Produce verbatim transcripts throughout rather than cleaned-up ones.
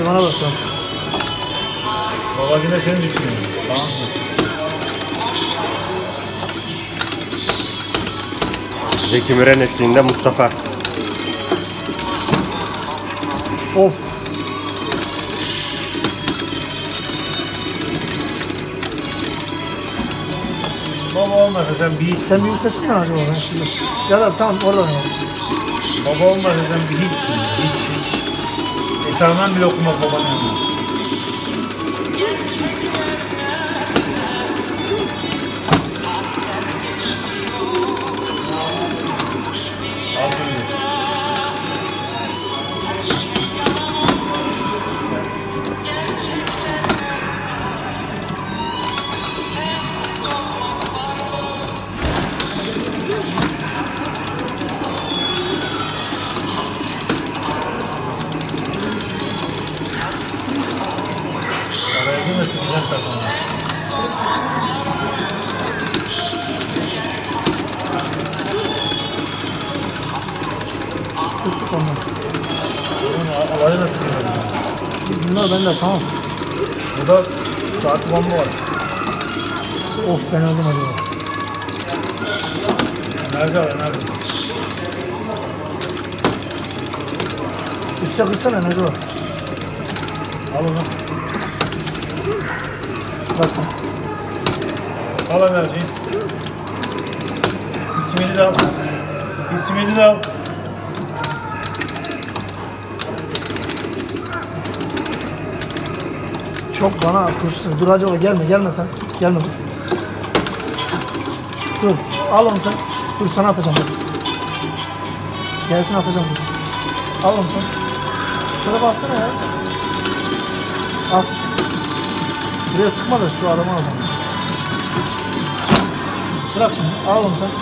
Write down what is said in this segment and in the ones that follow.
Hadi bana bak sen. Baba yine seni düşünüyorum. Tamam mı? Zeki Müren eşliğinde Mustafa. Of. Baba olmasa sen bir Sen bir üste çıksana acaba ben şimdi. Ya da tamam oradan ya. Baba olmasa sen bir hiçsin. Hiç hiç. Esamdan bile okumaz babanın yanına. Al böyle. Araya girme sıkacak takımı. Sık sık ondan. Oğlum alayı nasıl geliyor? Bunlar bende tamam. Burada saat bomba var. Of ben öldüm acaba. Nerede var? Nerede? Üste kırsana ne acaba? Al onu. Bak sen. Al enerjiyi. İsmini de al. İsmini de al. Çok bana kurşun. Dur acaba gelme gelme sen. Gelme dur. Dur. Al onu sen. Dur sana atacağım dur. Gelsin atacağım dur. Al onu sen. Şöyle bassana ya. Al. Buraya sıkma da şu adamı alacağım. Bırak şimdi. Al onu sen.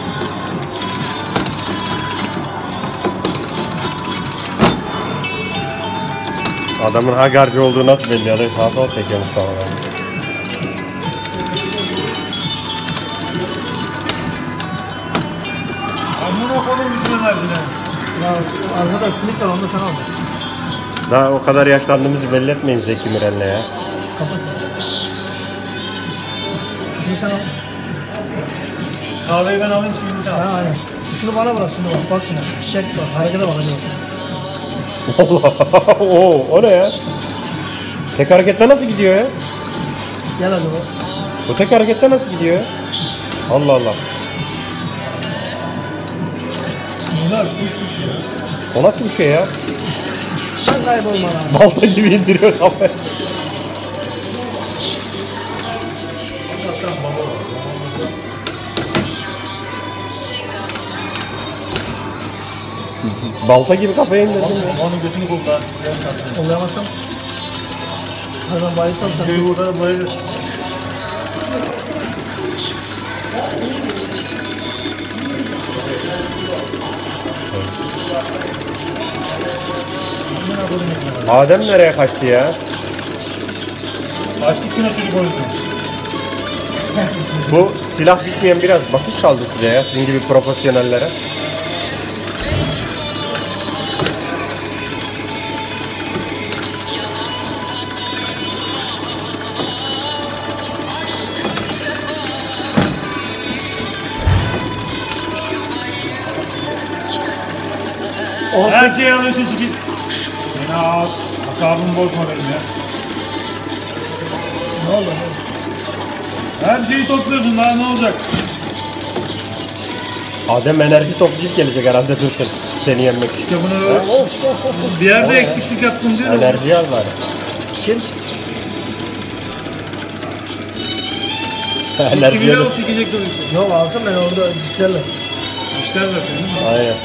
Adamın hagarcı olduğu nasıl belli ya? Sağ sol çekiyor Mustafa. Amına koyayım bütün enerjini. Ya arkada sinik var onu da sen al. Daha o kadar yaşlandığımızı belli etmeyin Zeki Müren'le ya. Kapat. Şunu sen al. Kahveyi ben alayım şimdi sen al. Ha aynen. Şunu bana bırak şimdi bak. Bak şimdi. Çek bak. Harekete bak acaba. Allah. Oo, o ne ya? Tek harekette nasıl gidiyor ya? Gel acaba. Bu tek harekette nasıl gidiyor ya? Allah Allah. Bunlar kuşmuş ya. O nasıl bir şey ya? Sen kaybolma lan. Balta gibi indiriyor kafayı. Allah'tan baba var. Balta gibi kafaya indirdin ya. Onun götünü kol daha. Kollayamazsam. Hadi ben bayılsam sen. Köyü burada bayılır. Adem nereye kaçtı ya? Açtık yine çocuk o yüzden. Bu silah bitmeyen biraz basit kaldı size ya. Sizin gibi profesyonellere. Her şeyi alıyorsun sikit. Beni al. Asabımı bozma benim ya. Ne oldu? Her şeyi topluyorsun daha ne olacak? Adem enerji toplayıp gelecek herhalde dursun. Seni yenmek için. İşte bunu bir yerde eksiklik yaptım diyor. Enerji al bari. Kim? Enerji Sivile al. o sikecek de uyku. Yok alsam ben orada gitserler. İşler var senin. Aynen.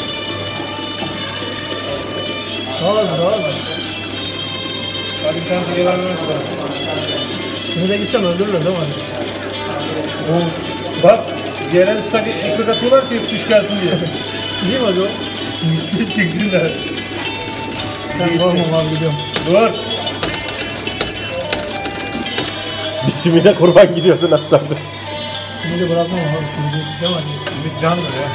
Daha lazım daha lazım. Hadi bir tane sigeler ver. Şimdi de gitsem öldürürler değil mi? O, bak bir yere ıslak ekmek atıyorlar ki kuş gelsin diye. İyi mi acaba? Gitti çeksinler. Ben korkmam abi gidiyorum. Dur. Bir simide kurban gidiyordun aslandı. Şimdi de bırakmam abi şimdi değil mi? Ümit candır ya.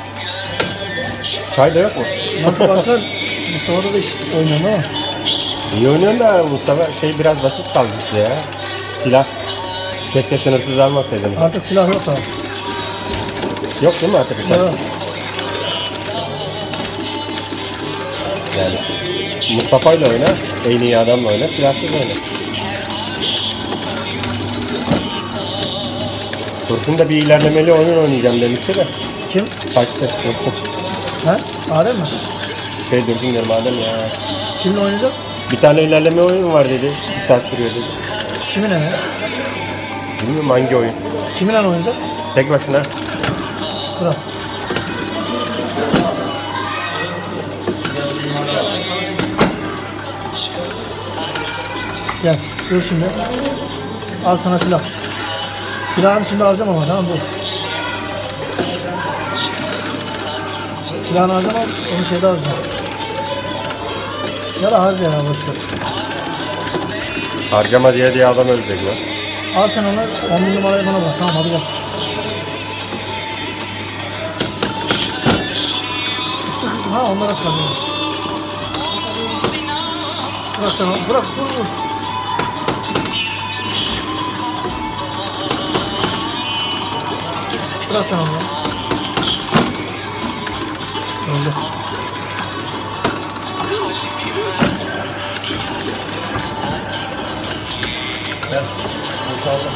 Çay da yok mu? Nasıl başlar? Bu sırada da iş oynuyorum ama. İyi oynuyorsun da Mustafa şey biraz basit kaldı işte ya. Silah. Keşke sınırsız almasaydın. Artık silah yok abi. Yok değil mi arkadaşlar? Yok. Yani Mustafa ile oyna, en iyi adamla oyna, silahsız oyna. Tursun da bir ilerlemeli oyun oynayacağım demişti de. Kim? Kaçtı. Tursun. He? Adem mi? Şey Dursun diyorum Adem ya. Kimle oynayacak? Bir tane ilerleme oyun var dedi. Bir saat sürüyor dedi. Kiminle ne? Bilmiyorum hangi oyun. Kiminle oynayacak? Tek başına. Bırak. Gel. Dur şimdi. Al sana silah. Silahını şimdi alacağım ama tamam dur. Silahını alacağım ama onu şeyde alacağım. Ya da harca ya boşver. Harcama diye diye adam ölecek lan. Al sen onu on bin numarayı bana bırak. Tamam hadi gel. Sık sık. Ha onlara çıkardım. Bırak sen onu. Bırak dur dur. Bırak sen onu. Öldü. Ben boşaldım.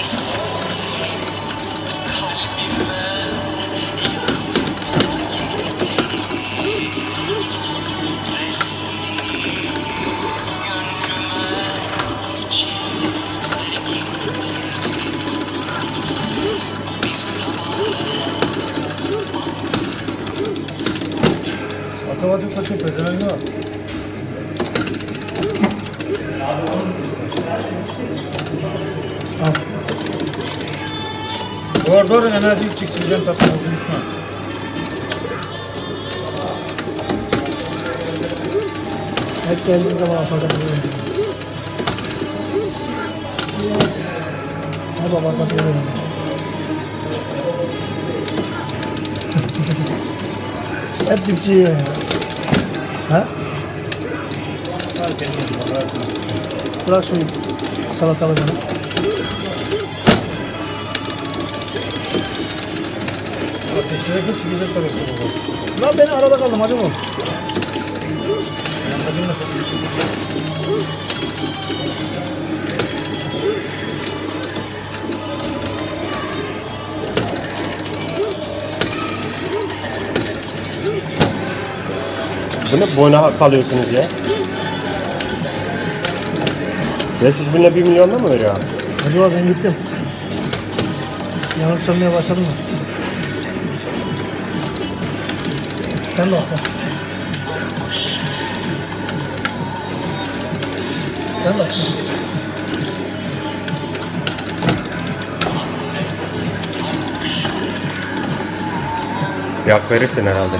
Otomatik koşuyor, pezevenk var. Al. Doğru doğru enerji çıksın, ben tatlı unutma. Hep geldiğin zaman atacağım. Ne baba atlatıyor. Hep dipçi yiyor ya. Ha? Fark etmez, bırak. Bırak şu salatalığı bana. Ateşlere kız güzel tarafı bu. Lan beni arada kaldım hadi bu. Bu ne boyuna kalıyorsunuz ya? beş yüz binle bir milyonda mı veriyor? Acaba ben gittim. Yanıp sönmeye başladım mı? Sen de alsan. Sen de alsan. Yak verirsin herhalde.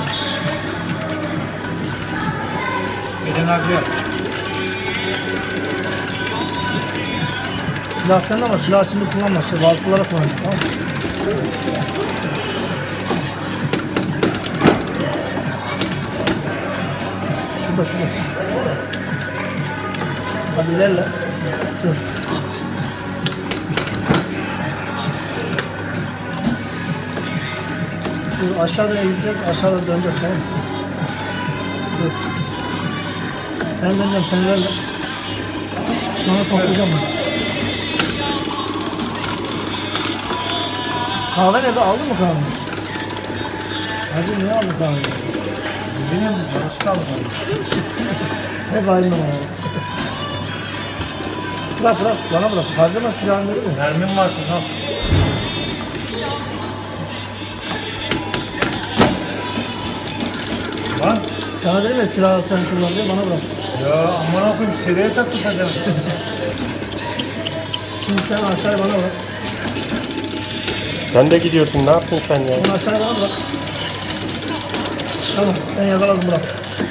Gelen harcıyor. Silah sende ama silah şimdi kullanma. İşte baltalara kullanacak tamam mı? Şurada şurada. Hadi ilerle. Dur. Dur aşağıya gideceğiz. Aşağıda döneceğiz tamam mı? Dur. Ben döneceğim sen ilerle. Sonra toplayacağım bunu. Kahve nerede? Aldın mı kahve? Hacı niye aldın kahveyi? Benim yarısı kaldı. Hep aynı numara. Bırak bırak bana bırak. Harcama silahını verir mi? Mermim var al. Lan. Sana dedim ya silahı sen kullan diye bana bırak. Ya aman okuyayım seriye taktı pezevenk. Şimdi sen aşağıya bana bırak. Sen de gidiyorsun ne yaptın sen ya? Bunu aşağıya bana bırak. Tamam ben yakaladım bırak.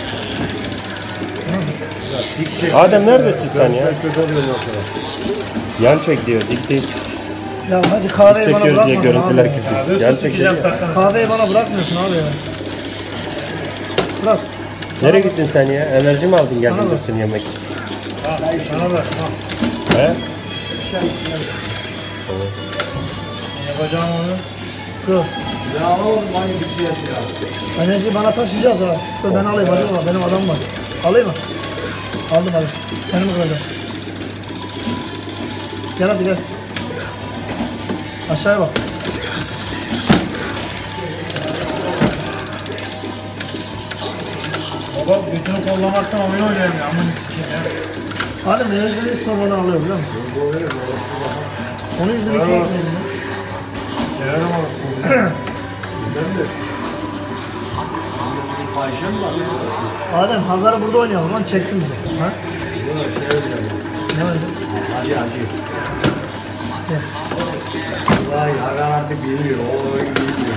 Tamam. Adem neredesin sen ya? Yan çek diyor dik değil. Ya hacı kahveyi bana Çekiyoruz diye bırakmadın abi. görüntüler Ya kötü. ben Yan su çek sıkacağım diyor. taktan. Kahveyi bana bırakmıyorsun abi ya. Bırak. Nereye gittin sen ya? Enerji mi aldın geldin Bana bak. dursun yemek? Ha, sana da. Ha. He? Ne yapacağım onu? Dur. Ya oğlum hani bitti ya. Enerjiyi bana taşıyacağız ha. Dur ben alayım hadi baba. Benim adam var. Alayım mı? Aldım hadi. Seni mi kıracağım? Gel hadi gel. Aşağıya bak. Baba götünü kollamaktan oyun oynayayım ya. Aman sikeyim ya. Hadi enerjileri sormadan alıyor biliyor musun? Onun yüzünden iki Bravo. ekmeğini. Severim olasın. Fahişe mi var? Adem Hagar'ı burada oynayalım lan çeksin bizi. Ha? Yok şey yapacağım. Ne oldu? Hacı hacı. Gel. Vay Hakan artık biliyor. O oyun biliyor.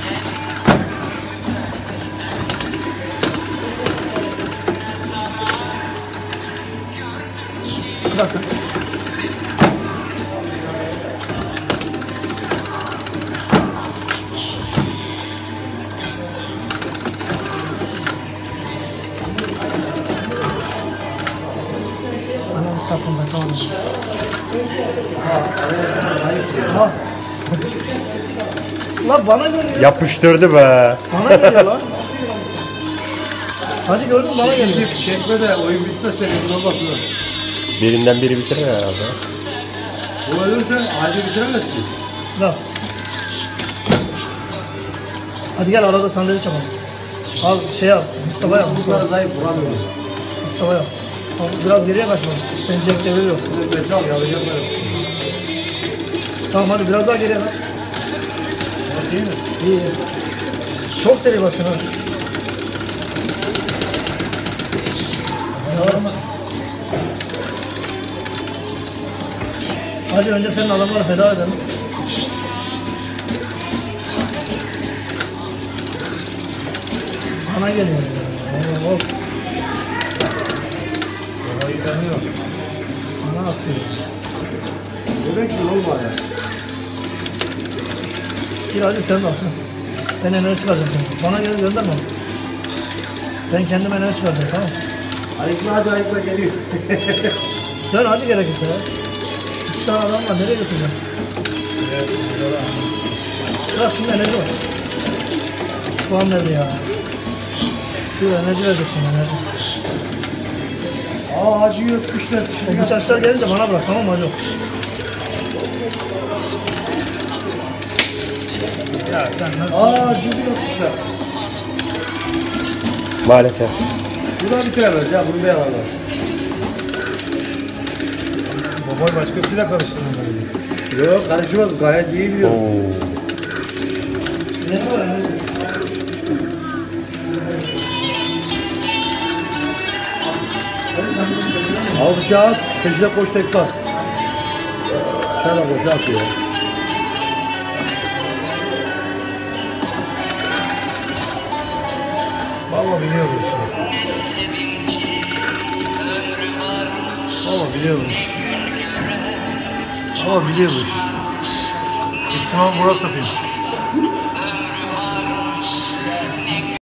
Bırak sen. Anam satın kaçamadım. Ha. Lan bana geliyor. Yapıştırdı be. Bana geliyor lan. Hacı gördün mü? Bana geliyor. Çekme de oyun bitmezse emin olmasın. Birinden biri bitirir herhalde. Bu ölürsen hacı bitiremezsin. Bırak. Hadi gel arada sandalye yapalım. Al şey al. Mustafa yap. Bu Mustafa, kadar zayıf vuramıyorum. Mustafa yap. Al, biraz geriye kaçma. Sen Jack deviriyorsun. Size beş al yalayacaklar. Tamam hadi biraz daha geriye kaç. O değil mi? İyi iyi. Çok seri basın ha. Ya. Hadi önce senin adamları feda edelim. Bana geliyor. Ya. Hop. Babayı tanıyor. Bana atıyor. Demek ki olmadı. Bir hadi sen de alsın. Ben enerji çıkaracağım seni. Bana gel gönderme. Ben kendim enerji çıkaracağım tamam mı? Ayıkla hadi ayıkla geliyor. Dön hacı gerekirse ya. İki tane adam var nereye götüreceğim? Evet, burada. Bırak şunun enerji var. Puan nerede ya? Dur enerji verecek şimdi enerji. Aa hacı yutmuşlar. O bıçaklar gelince bana bırak tamam mı hacı? Ya sen nasıl? Aa hacı yutmuşlar. Maalesef. Bu da bitiremez ya bunu da yalarlar. Babayı başkasıyla karıştırın. Yok karışmaz gayet iyi biliyor. Oo. Ne var enerji? Al bıçağı at, peşine koş tekrar. Sen de koş at ya. Valla biliyor bu işi. Valla biliyor bu işi. Valla biliyor bu işi. İsmail burası yapayım.